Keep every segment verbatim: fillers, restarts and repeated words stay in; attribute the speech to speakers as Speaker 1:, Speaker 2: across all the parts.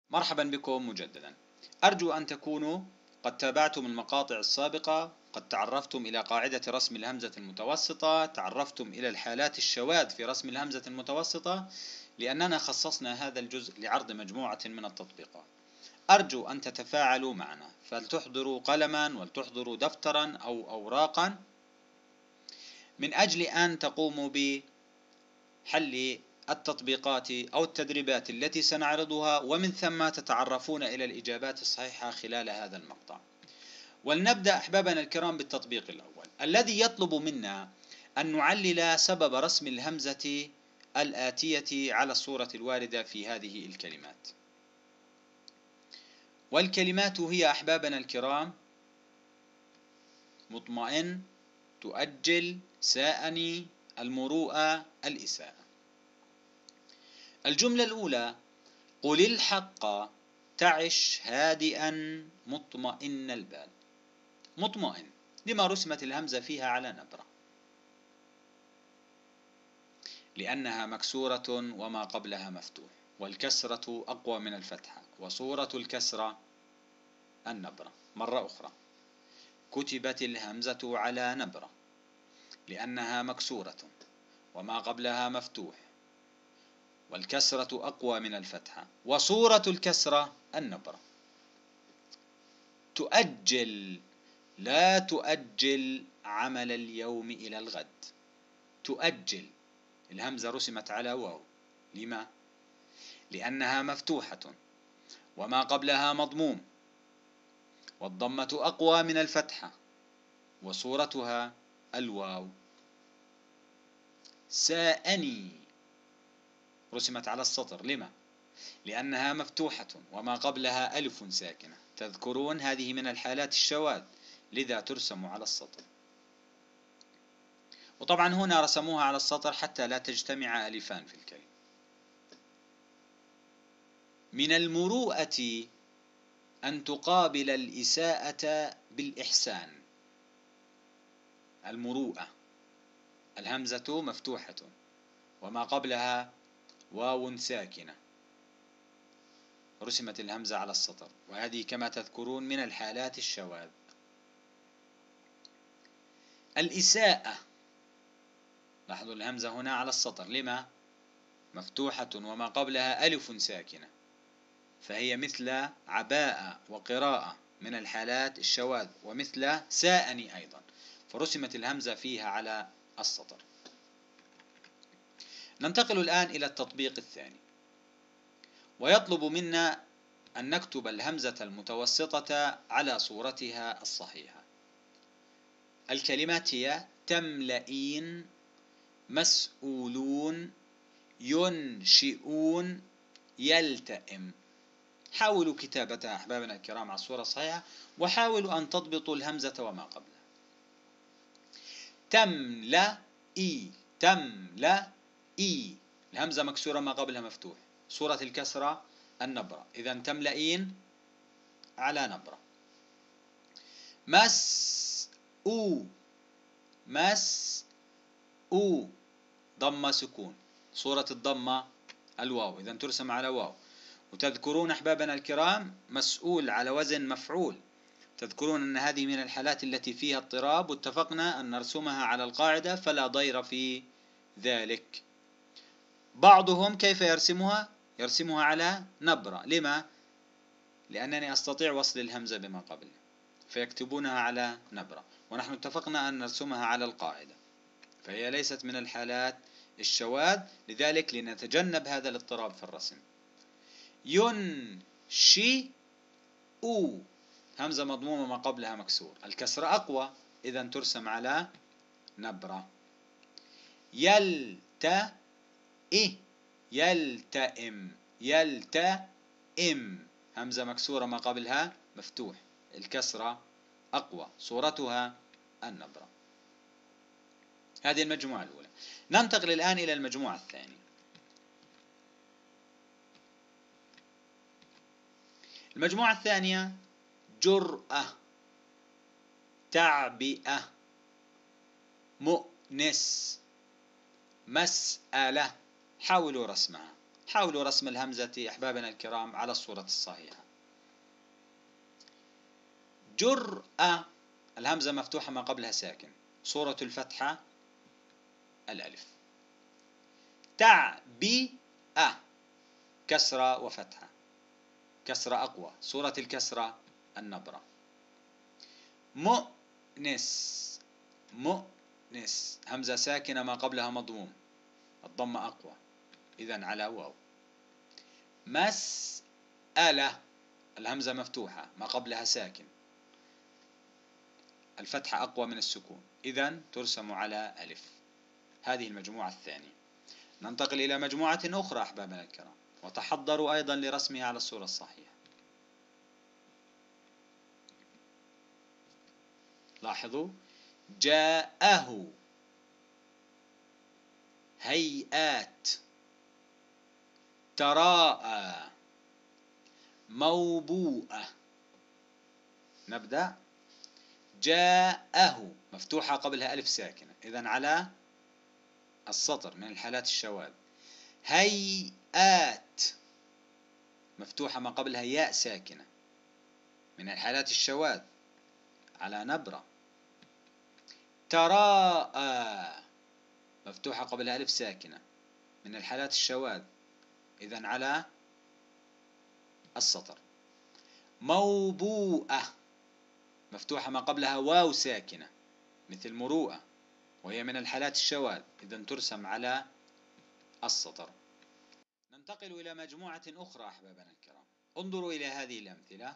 Speaker 1: مرحبا بكم مجددا. أرجو أن تكونوا قد تابعتم المقاطع السابقة، قد تعرفتم إلى قاعدة رسم الهمزة المتوسطة، تعرفتم إلى الحالات الشواذ في رسم الهمزة المتوسطة، لأننا خصصنا هذا الجزء لعرض مجموعة من التطبيقات. أرجو أن تتفاعلوا معنا، فلتحضروا قلما ولتحضروا دفترا أو أوراقا من أجل أن تقوموا بحل التطبيقات أو التدريبات التي سنعرضها، ومن ثم تتعرفون إلى الإجابات الصحيحة خلال هذا المقطع. ولنبدأ أحبابنا الكرام بالتطبيق الأول، الذي يطلب منا أن نعلل سبب رسم الهمزة الآتية على الصورة الواردة في هذه الكلمات. والكلمات هي أحبابنا الكرام: مطمئن، تؤجل، ساءني، المروءة، الإساءة. الجملة الأولى: قل الحق تعش هادئا مطمئن البال. مطمئن لما رسمت الهمزة فيها على نبرة؟ لأنها مكسورة وما قبلها مفتوح، والكسرة أقوى من الفتحة، وصورة الكسرة النبرة. مرة أخرى: كتبت الهمزة على نبرة لأنها مكسورة وما قبلها مفتوح، والكسرة أقوى من الفتحة، وصورة الكسرة النبرة. تؤجل، لا تؤجل عمل اليوم إلى الغد. تؤجل الهمزة رسمت على واو، لما؟ لأنها مفتوحة وما قبلها مضموم، والضمة أقوى من الفتحة، وصورتها الواو. ساءني رسمت على السطر، لما؟ لأنها مفتوحة وما قبلها ألف ساكنة. تذكرون هذه من الحالات الشواذ، لذا ترسم على السطر. وطبعا هنا رسموها على السطر حتى لا تجتمع ألفان في الكلمة. من المروءة أن تقابل الإساءة بالإحسان. المروءة، الهمزة مفتوحة وما قبلها واو ساكنة، رسمت الهمزة على السطر، وهذه كما تذكرون من الحالات الشواذ. الإساءة، لاحظوا الهمزة هنا على السطر، لما؟ مفتوحة وما قبلها ألف ساكنة، فهي مثل عباءة وقراءة من الحالات الشواذ، ومثل ساءني أيضا، فرسمت الهمزة فيها على السطر. ننتقل الآن إلى التطبيق الثاني، ويطلب منا أن نكتب الهمزة المتوسطة على صورتها الصحيحة. الكلمات هي: تملئين، مسؤولون، ينشئون، يلتئم. حاولوا كتابتها أحبابنا الكرام على الصورة الصحيحة، وحاولوا أن تضبطوا الهمزة وما قبلها. تملئي، تملئي، الهمزة مكسورة ما قبلها مفتوح، صورة الكسرة النبرة، إذن تملئين على نبرة. مسؤو، مسؤو، ضمة سكون، صورة الضمة الواو، إذن ترسم على واو. وتذكرون أحبابنا الكرام مسؤول على وزن مفعول، تذكرون أن هذه من الحالات التي فيها اضطراب، واتفقنا أن نرسمها على القاعدة فلا ضير في ذلك. بعضهم كيف يرسمها؟ يرسمها على نبرة، لما؟ لأنني أستطيع وصل الهمزة بما قبل، فيكتبونها على نبرة، ونحن اتفقنا أن نرسمها على القاعدة، فهي ليست من الحالات الشواذ، لذلك لنتجنب هذا الاضطراب في الرسم. ينشئ، همزة مضمومة ما قبلها مكسور، الكسر أقوى، إذن ترسم على نبرة. يلتئ، يلتئم، يلتئم، همزة مكسورة ما قبلها مفتوح، الكسرة أقوى، صورتها النبرة. هذه المجموعة الأولى. ننتقل الآن إلى المجموعة الثانية. المجموعة الثانية: جرأة، تعبئة، مؤنس، مسألة. حاولوا رسمها. حاولوا رسم الهمزة أحبابنا الكرام على الصورة الصحيحة. جرأة، الهمزة مفتوحة ما قبلها ساكن، صورة الفتحة الألف. تعبئة، كسرة وفتحة، كسرة أقوى، صورة الكسرة النبرة. مؤنس، مؤنس، همزة ساكنة ما قبلها مضموم، الضمة أقوى، إذن على واو. مسألة، الهمزة مفتوحة ما قبلها ساكن، الفتحة أقوى من السكون، إذن ترسم على ألف. هذه المجموعة الثانية. ننتقل إلى مجموعة أخرى أحبابنا الكرام، وتحضروا أيضا لرسمها على الصورة الصحيحة. لاحظوا: جاءه، هيئات، تراءى، موبوءة. نبدأ. جاءه مفتوحة قبلها ألف ساكنة، إذن على السطر من الحالات الشواذ. هيئات مفتوحة ما قبلها ياء ساكنة، من الحالات الشواذ، على نبرة. تراءى مفتوحة قبلها ألف ساكنة، من الحالات الشواذ، إذن على السطر. موبوءة مفتوحة ما قبلها واو ساكنة، مثل مروءة، وهي من الحالات الشواذ، إذن ترسم على السطر. ننتقل إلى مجموعة أخرى أحبابنا الكرام. انظروا إلى هذه الأمثلة.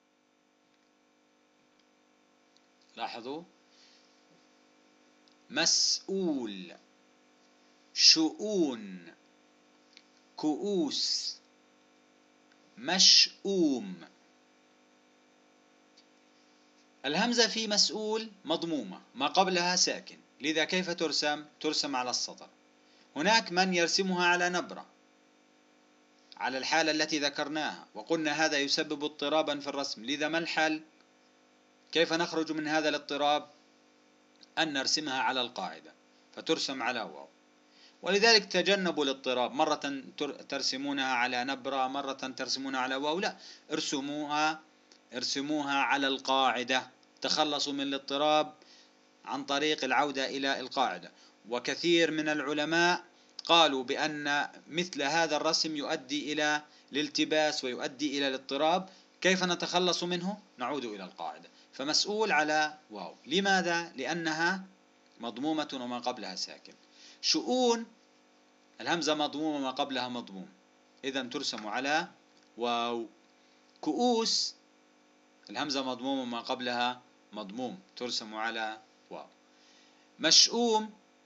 Speaker 1: لاحظوا: مسؤول، شؤون، كؤوس، مشؤوم. الهمزة في مسؤول مضمومة ما قبلها ساكن، لذا كيف ترسم؟ ترسم على السطر. هناك من يرسمها على نبرة، على الحالة التي ذكرناها، وقلنا هذا يسبب اضطرابا في الرسم، لذا ما الحل؟ كيف نخرج من هذا الاضطراب؟ أن نرسمها على القاعدة، فترسم على واو. ولذلك تجنبوا الاضطراب، مرة ترسمونها على نبرة، مرة ترسمونها على واو، لا، ارسموها ارسموها على القاعدة، تخلصوا من الاضطراب عن طريق العودة إلى القاعدة. وكثير من العلماء قالوا بأن مثل هذا الرسم يؤدي إلى الالتباس ويؤدي إلى الاضطراب. كيف نتخلص منه؟ نعود إلى القاعدة. فمسؤول على واو، لماذا؟ لأنها مضمومة وما قبلها ساكن. شؤون الهمزة مضمومة ما قبلها مضموم، إذن ترسم على واو. كؤوس الهمزة مضمومة ما قبلها مضموم، ترسم على واو. مشؤوم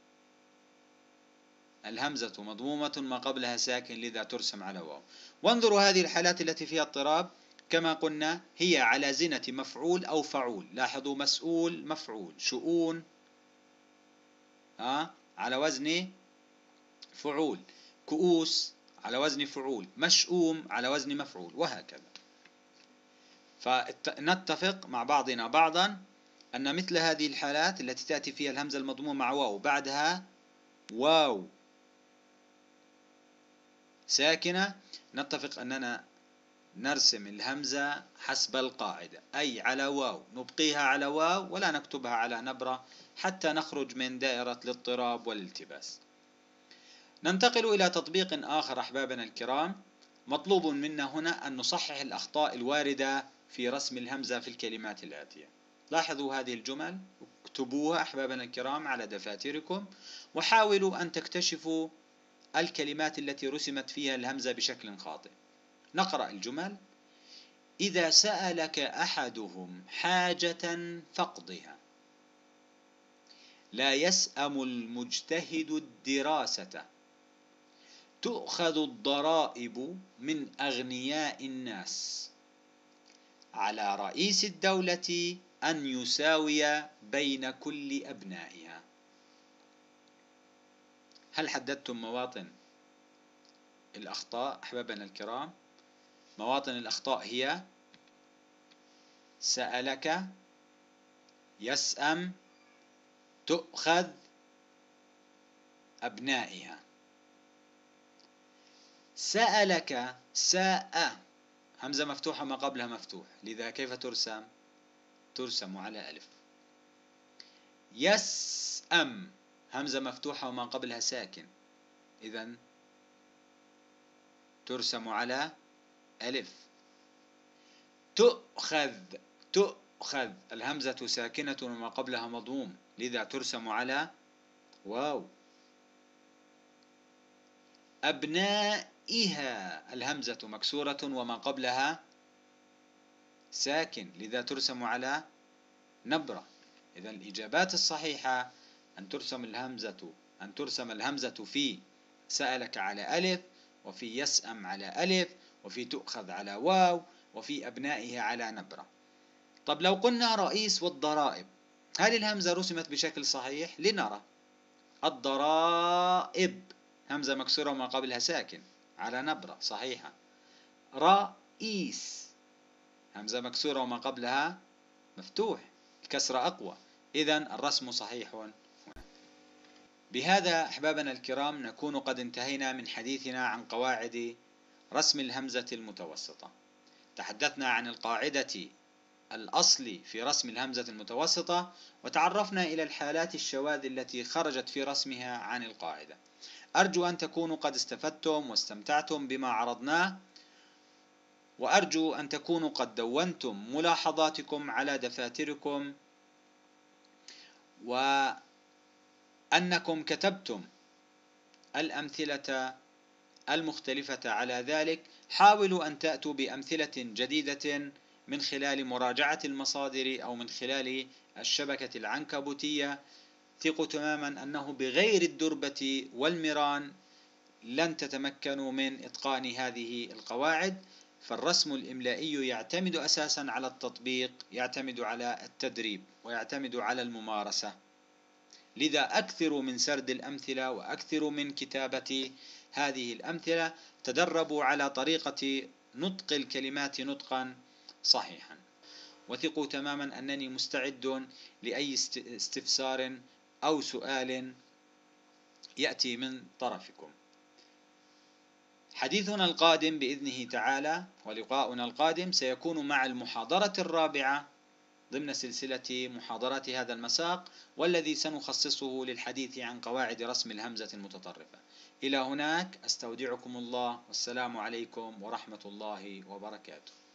Speaker 1: الهمزة مضمومة ما قبلها ساكن، لذا ترسم على واو. وانظروا هذه الحالات التي فيها اضطراب، كما قلنا هي على زنة مفعول أو فعول. لاحظوا: مسؤول مفعول، شؤون آه على وزن فعول، كؤوس على وزن فعول، مشؤوم على وزن مفعول، وهكذا. فنتفق مع بعضنا بعضا أن مثل هذه الحالات التي تأتي فيها الهمزة المضمومة مع واو بعدها واو ساكنة، نتفق أننا نرسم الهمزة حسب القاعدة، أي على واو، نبقيها على واو ولا نكتبها على نبرة، حتى نخرج من دائرة الاضطراب والالتباس. ننتقل إلى تطبيق آخر أحبابنا الكرام. مطلوب منا هنا أن نصحح الأخطاء الواردة في رسم الهمزة في الكلمات الآتية. لاحظوا هذه الجمل، اكتبوها أحبابنا الكرام على دفاتركم، وحاولوا أن تكتشفوا الكلمات التي رسمت فيها الهمزة بشكل خاطئ. نقرأ الجمل: إذا سألك أحدهم حاجة فاقضها، لا يسأم المجتهد الدراسة، تؤخذ الضرائب من أغنياء الناس، على رئيس الدولة أن يساوي بين كل أبنائها. هل حددتم مواطن الأخطاء أحبابنا الكرام؟ مواطن الأخطاء هي سألك، يسأم، تؤخذ، أبنائها. سألك ساء، همزة مفتوحة ما قبلها مفتوح، لذا كيف ترسم؟ ترسم على ألف. يسأم، همزة مفتوحة وما قبلها ساكن، إذن ترسم على ألف. تؤخذ، تؤخذ، الهمزة ساكنة وما قبلها مضموم، لذا ترسم على واو. أبنائها، الهمزة مكسورة وما قبلها ساكن، لذا ترسم على نبرة. إذا الإجابات الصحيحة أن ترسم الهمزة أن ترسم الهمزة في سألك على ألف، وفي يسأم على ألف، وفي تؤخذ على واو، وفي أبنائها على نبرة. طب لو قلنا رئيس والضرائب، هل الهمزة رسمت بشكل صحيح؟ لنرى. الضرائب، همزة مكسورة وما قبلها ساكن على نبرة صحيحة. رئيس، همزة مكسورة وما قبلها مفتوح، الكسرة أقوى، إذن الرسم صحيح هنا. بهذا أحبابنا الكرام نكون قد انتهينا من حديثنا عن قواعد رسم الهمزة المتوسطة. تحدثنا عن القاعدة الأصل في رسم الهمزة المتوسطة، وتعرفنا إلى الحالات الشواذ التي خرجت في رسمها عن القاعدة. أرجو أن تكونوا قد استفدتم واستمتعتم بما عرضناه، وأرجو أن تكونوا قد دونتم ملاحظاتكم على دفاتركم، وأنكم كتبتم الأمثلة المختلفة على ذلك. حاولوا أن تأتوا بأمثلة جديدة من خلال مراجعة المصادر أو من خلال الشبكة العنكبوتية. ثقوا تماما أنه بغير الدربة والمران لن تتمكنوا من إتقان هذه القواعد، فالرسم الإملائي يعتمد أساسا على التطبيق، يعتمد على التدريب، ويعتمد على الممارسة. لذا أكثروا من سرد الأمثلة وأكثروا من كتابة هذه الأمثلة، تدربوا على طريقة نطق الكلمات نطقا صحيحا. وثقوا تماما أنني مستعد لأي استفسار أو سؤال يأتي من طرفكم. حديثنا القادم بإذنه تعالى ولقاؤنا القادم سيكون مع المحاضرة الرابعة ضمن سلسلة محاضرات هذا المساق، والذي سنخصصه للحديث عن قواعد رسم الهمزة المتطرفة. إلى هناك أستودعكم الله، والسلام عليكم ورحمة الله وبركاته.